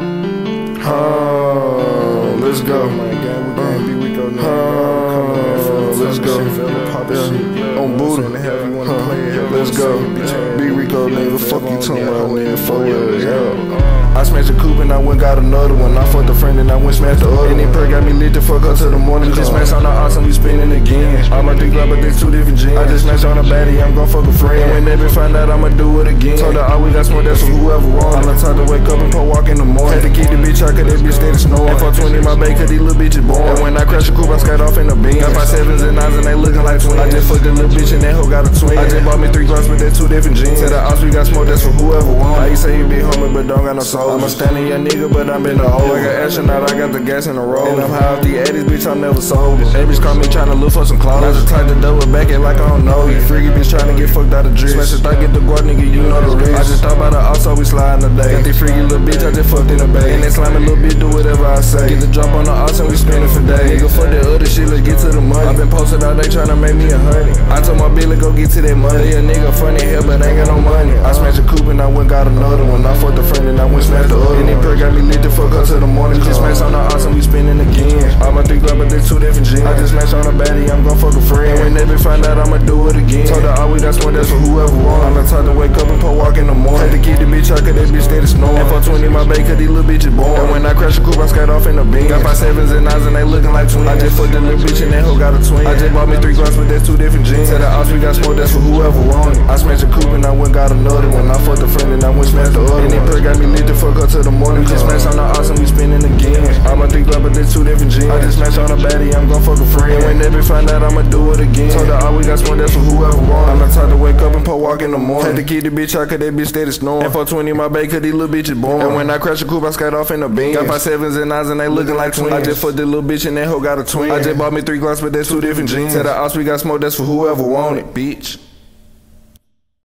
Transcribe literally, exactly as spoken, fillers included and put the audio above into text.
Oh, let's go. Oh, let's go. Yeah. On Buddha. Huh. Let's go. Big Rico, nigga. Fuck you talking about, nigga. Four years. Yeah. I smashed a coupe and I went got another one. I fucked a friend and I went smashed the other. And then perk got me lit the fuck up till the morning. Just smashed on the ox and we spinning again. All my three club, but there's two different jeans. I just smashed on a baddie, I'm gon' fuck a friend. When they find out, I'ma do it again. Told her all we got smoke, that's for whoever wants. I'm time to wake up and put walk in the morning. Had to keep the bitch out cause that bitch steady snoring. four twenty my bae cause these little bitches born. And when I crash the coupe, I skate off in the beam. Got my sevens and nines and they looking like twins. I just fucked a little bitch and that hoe got a twin. I just bought me three gloves but they're two different jeans. Said the ops we got smoke, that's for whoever wants. I used to say you be homie but don't got no soul. I'm a standing young nigga but I'm in the hole. Like an astronaut, I got the gas in the road. And I'm high off the addies, bitch, I'm never sober. They bitch call me tryna look for some clothes. I just tried to double back it like I don't know. You freaky bitch tryna get fucked out of drip. Smash the thought, get the guard, nigga, you know the risk. I just thought about the ops, so we sliding today. Got the freaky little bitch, I just fucked in the bag. And that slimy little bitch, do whatever I say. Get the drop on the ops and we spinning for days. Nigga, fuck that other shit, let's get to the money. I been posted all day tryna make me a honey. I told my bitch, go get to that money. A nigga funny hell, but ain't got no money. I smashed a coupe and I went got another one. I fucked a friend and I went smashed the other. And then perk got me lit the fuck up till the morning. Just smashed on the ops and we spinning again. All my three club, but there's two different jeans. I just smashed on a baddie, I'm gon' fuck a friend. And when they find out, I'ma do it again. Told her all we got smoke, that's for whoever wants. I'm time to wake up and put walk in the morning. Had to keep the bitch out cause that bitch steady snoring. And four twenty my bae cause these little bitches born. And when I crash the coupe, I skate off in the beam. Got my sevens and nines and they looking like twins. I just fucked a little bitch and that hoe got a twin. I just bought me three gloves but there's two different jeans. Said the ops we got smoke, that's for whoever wants. I smashed a coupe and I went got another one. I fucked a friend and I went smashed the other. And then perk got me lit the fuck up till the morning. Just smashed on the ops and we spinning again. All my three gloves but there's two different jeans. I just smashed on a baddie, I'm gon' fuck a friend. And when they find out, I'ma do it again. Told her all we got smoke, that's for whoever wants. I'm not time to wake up and put walk in the morning. Had to keep the bitch out cause that bitch steady snoring. And four twenty my bae cause these little bitches born. And when I crash the coupe, I skate off in the beam. Got my sevens and nines and they looking like twins. I just fucked the little bitch and that hoe got a twin. I just bought me three gloves but there's two different jeans. Said the ops we got smoke, that's for whoever want it, bitch.